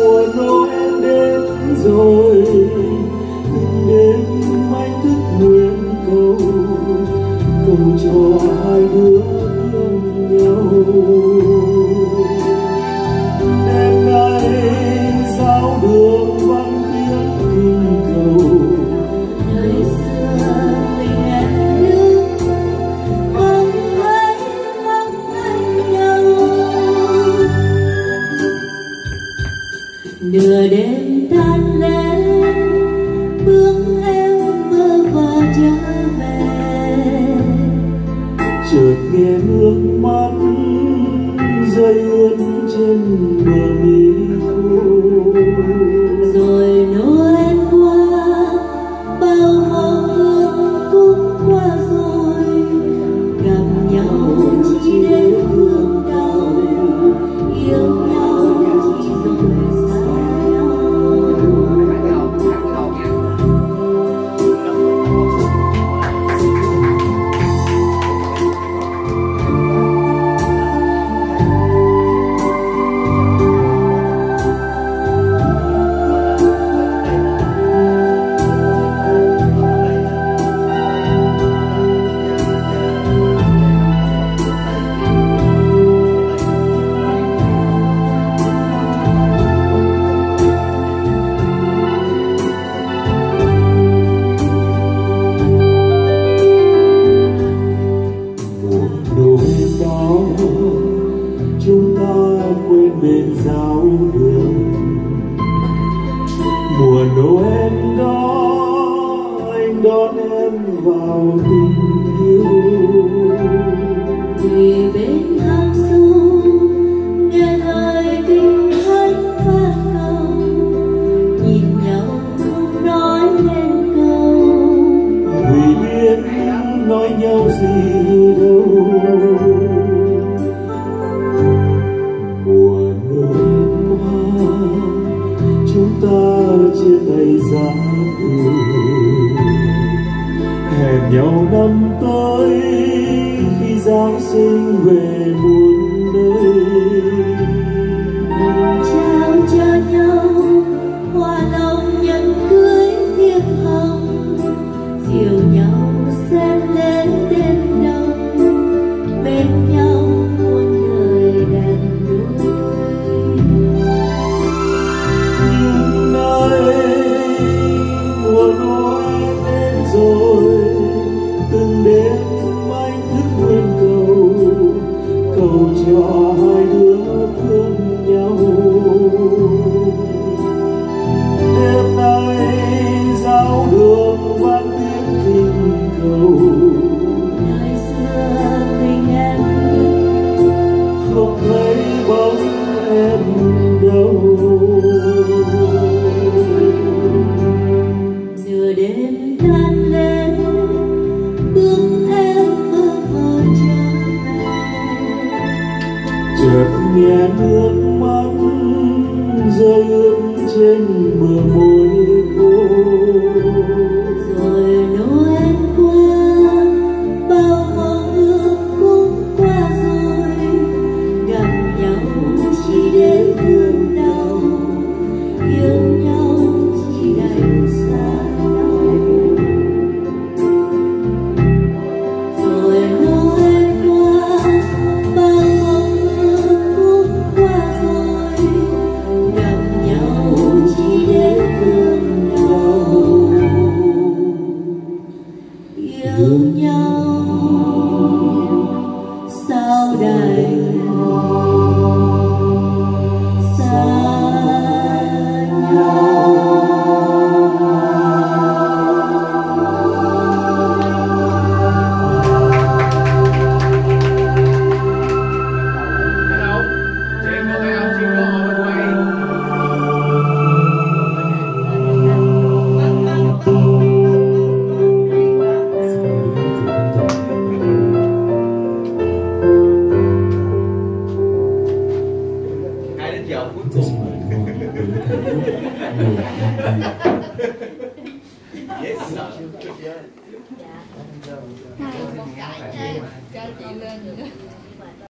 Mùa Noel đến rồi, từng đêm anh thức nguyện cầu, cầu cho hai đứa thương nhau. Đêm nay giáo đường vang tiếng kinh cầu, đời xưa mình em nước mong anh nhau. Nửa đêm tan lên bước theo mơ và trở về, chợt nghe nước mắt rơi ướt trên bờ mi khô. rồi Noel qua bao mong ước cũng qua rồi, gặp nhau chỉ để thương đau, yêu nhau chỉ rồi xa nhau. Chúng ta quên bên giáo đường, mùa Noel đó anh đón em vào tình yêu. Vì bên hang sông nghe lời kinh thánh phát cầu, nhìn nhau không nói lên câu, Vì biết nói nhau gì đâu. Chúng ta chia tay ra đường, hẹn nhau năm tới khi Giáng sinh về muôn nơi. mình trao cho nhau hoa lòng nhẫn cưới thiêng hồng, dìu nhau xen lên đêm đông, bên nhau muôn đời đàn đôi. Mùa Noel đến rồi, từng đêm anh thức nguyện cầu, cầu cho hai đứa thương nhau. Đêm nay giáo đường vang tiếng kinh cầu, Đời xưa tình em đứt không thấy bóng em đâu. nửa đêm tan lên bước em mơ vờ trở về, Chợt nghe nước mắt rơi ướt trên bờ môi khô. rồi Noel qua bao mong ước cũng qua rồi, gặp nhau chỉ để thương đau, yêu nhau chỉ đành xa nhau. Rồi Noel qua bao mong ước cũng qua rồi, gặp nhau chỉ để thương đau, yêu nhau sao đành Yes. Hai một cái cho chị lên vậy đó.